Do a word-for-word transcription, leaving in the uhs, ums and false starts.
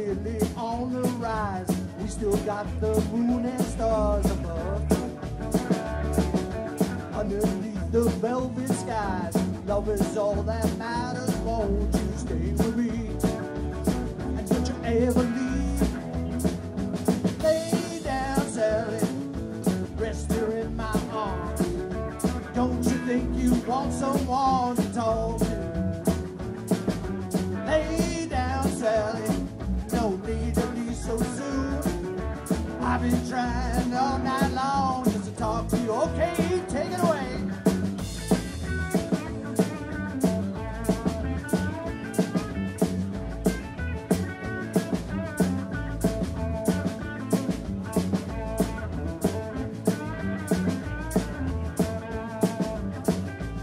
really on the rise. We still got the moon and stars above. Underneath the velvet skies, love is all that matters. Won't you stay with me? And don't you ever leave? Lay down, Sally, rest here in my arms. Don't you think you want someone